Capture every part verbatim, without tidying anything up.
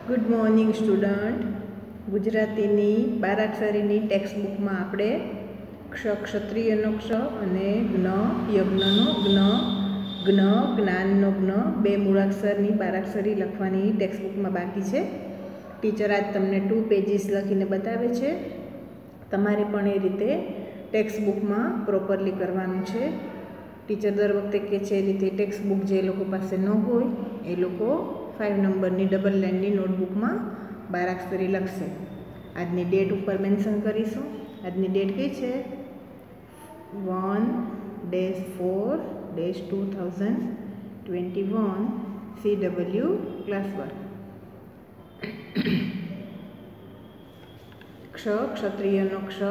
Good morning student. ગુજરાતીની બારાક્ષરીની textbook માં આપણે ક્ષ ક્ષત્રિયનો ક્ષ અને જ્ઞ યજ્ઞનો જ્ઞ જ્ઞ જ્ઞાનનો જ્ઞ બે મૂળાક્ષરની બારાક્ષરી લખવાની ટેક્સ્ટબુકમાં બાકી છે. ટીચર આજ તમને ટુ પેજીસ લખીને બતાવે છે. તમારે પણ એ રીતે ટેક્સ્ટબુકમાં પ્રોપરલી કરવાનું છે. ટીચર દર વખતે કહે છે એ રીતે ટેક્સ્ટબુક જે લોકો પાસે ન હોય એ લોકો ફાઇવ નંબરની ડબલ લાઇનની નોટબુકમાં બારાક્ષરી લખશે. આજની ડેટ ઉપર મેન્શન કરીશું. આજની ડેટ કઈ છે? One dash four dash two thousand twenty one C W class work. ક્ષ ક્ષત્રિયનો ક્ષ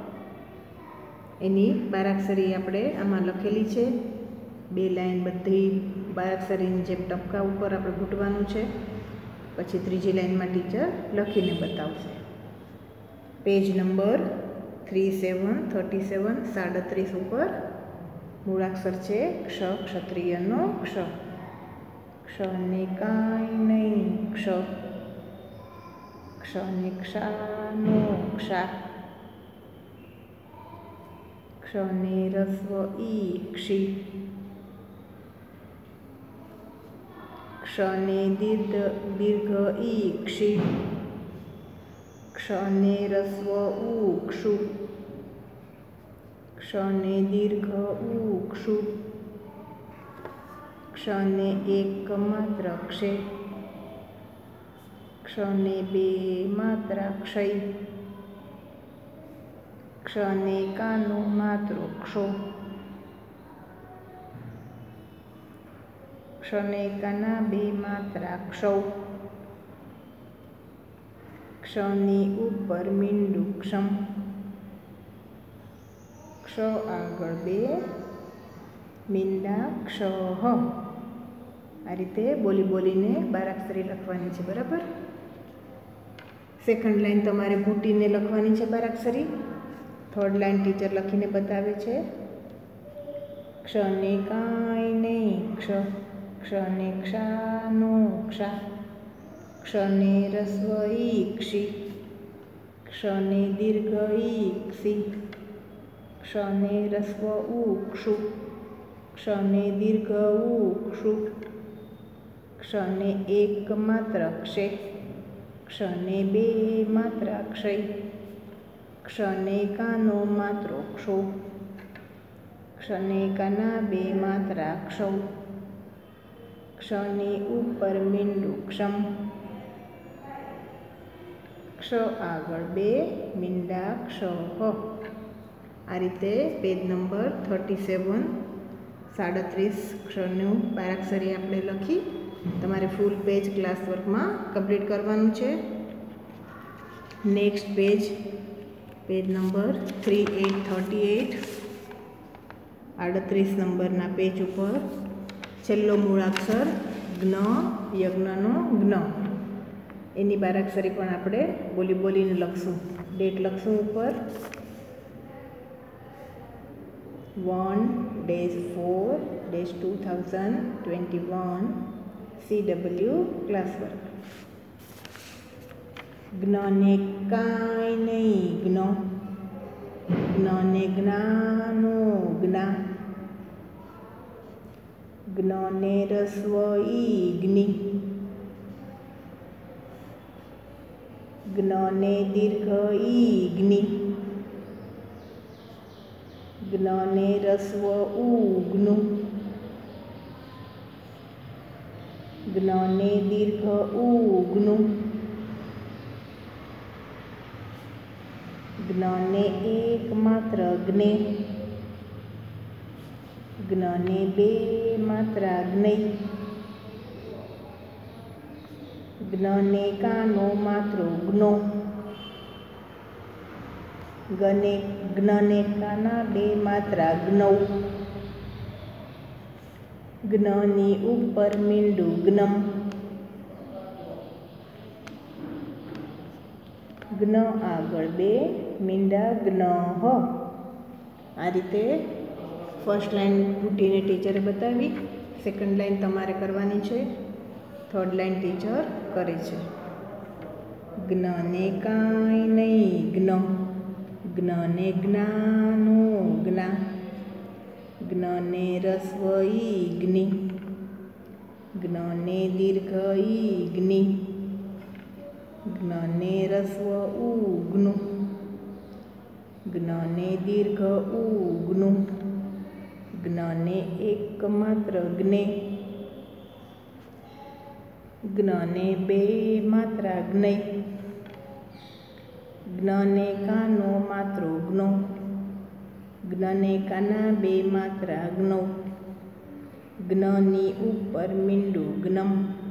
એની બારાક્ષરી આપણે આમાં લખેલી છે. બે લાઈન બધી બારાક્ષરીની જેમ ટપકા ઉપર આપણે ઘૂંટવાનું છે. પછી ત્રીજી લાઈનમાં ટીચર લખીને બતાવશે. Page number three seven thirty seven સાડત્રીસ ઉપર મૂળાક્ષર છે ક્ષ ક્ષત્રિયનો ક્ષ. ક્ષને કાંઈ નહીં ક્ષ. ક્ષને ક્ષાનો ક્ષા. ક્ષને રસ્વ ઈ ક્ષી. ક્ષને દીર્ઘ દીર્ઘ ઈ ક્ષી. ક્ષને રસ્વ ઉ ક્ષુ. ક્ષને દીર્ઘ ઉ ક્ષુ. ક્ષને એક માત્ર ક્ષે. ક્ષને બે માત્ર ક્ષય. ક્ષને કાનો માત્ર ક્ષો. ક્ષને કાના બે માત્રા ક્ષૌ. ક્ષની ઉપર મીંડું ક્ષમ. ક્ષ આગળ બે મીંડા ક્ષ. આ રીતે બોલી બોલીને બારાક્ષરી લખવાની છે. બરાબર. સેકન્ડ લાઈન તમારે ઘૂંટીને લખવાની છે બારાક્ષરી. થર્ડ લાઈન ટીચર લખીને બતાવે છે. ક્ષને કાંઈ નહીં ક્ષ. ક્ષને ક્ષાનો ક્ષા. ક્ષને રસ્વ ઈ ક્ષી. ક્ષને દીર્ઘ ઈ ક્ષી. ક્ષને રસ્વ ઉ ક્ષુ. ક્ષને દીર્ઘ ઉ ક્ષુ. ક્ષને એક માત્ર ક્ષે. ક્ષને બે માત્ર ક્ષય. ક્ષને કાનો માત્ર ક્ષો. ક્ષને કાના બે માત્રા ક્ષૌ. ક્ષની ઉપર મીંડું ક્ષમ. ક્ષ આગળ બે મીંડા ક્ષ. આ રીતે પેજ નંબર થર્ટી સેવન સાડત્રીસ ક્ષનું બારાક્ષરી આપણે લખી તમારે ફૂલ પેજ ક્લાસ વર્કમાં કમ્પ્લીટ કરવાનું છે. Next page page number three eight thirty eight આડત્રીસ નંબરના પેજ ઉપર છેલ્લો મૂળાક્ષર જ્ઞ યજ્ઞનો જ્ઞ એની બારાક્ષરી પણ આપણે બોલી બોલીને લખશું. ડેટ લખશું ઉપર. One dash four dash two thousand twenty one C W class work. જ્ઞને કાંઈ નહીં જ્ઞ. જ્ઞને જ્ઞાનો જ્ઞા. જ્ઞને રસ્વ ઈ જ્ઞિ. જ્ઞને દીર્ઘ ઈ જ્ઞિ. જ્ઞને રસ્વ ઉ જ્ઞુ. જ્ઞને દીર્ઘ ઉ જ્ઞુ. જ્ઞને એક માત્ર જ્ઞે. જ્ઞને બે માત્રા જ્ઞૈ. જ્ઞને કાનો માત્ર જ્ઞો. ગને જ્ઞને કાના બે માત્રા જ્ઞૌ. જ્ઞની ઉપર મીંડું જ્ઞમ. જ્ઞ આગળ બે મીંડા જ્ઞ. આ રીતે ફર્સ્ટ લાઈન ઘૂંટીને ટીચરે બતાવી. સેકન્ડ લાઈન તમારે કરવાની છે. થર્ડ લાઈન ટીચર કરે છે. જ્ઞ ને કાંઈ નહીં જ્ઞ. જ્ઞ ને જ્ઞાનો જ્ઞા. જ્ઞ ને રસ્વ ઈ જ્ઞી. જ્ઞ ને દીર્ઘ ઈ જ્ઞિ. જ્ઞ ને રસ્વ ઉ જ્ઞુ. જ્ઞ ને દીર્ઘ ઉ જ્ઞુ. જ્ઞ ને એક માત્ર જ્ઞે. જ્ઞ ને બે માત્રા જ્ઞૈ. જ્ઞ ને કાનો માત્રો જ્ઞો. જ્ઞ ને કાના બે માત્રા જ્ઞો. જ્ઞની ઉપર મીંડું જ્ઞમ.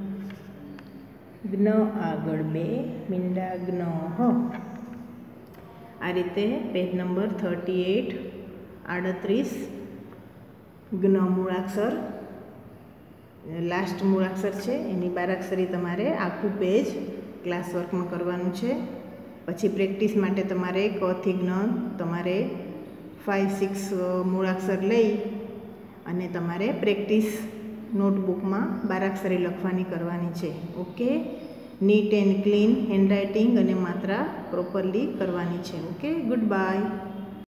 જ્ઞ આગળ બે મીંડા જ્ઞ હ. આ રીતે પેજ નંબર થર્ટી એટ આડત્રીસ જ્ઞ મૂળાક્ષર લાસ્ટ મૂળાક્ષર છે એની બારાક્ષરી તમારે આખું પેજ ક્લાસ વર્કમાં કરવાનું છે. પછી પ્રેક્ટિસ માટે તમારે ક થી જ્ઞ તમારે ફાઇવ સિક્સ મૂળાક્ષર લઈ અને તમારે પ્રેક્ટિસ નોટબુકમાં બારાક્ષરી લખવાની કરવાની છે. Okay, neat and clean handwriting અને માત્રા પ્રોપરલી કરવાની છે. Okay, good bye.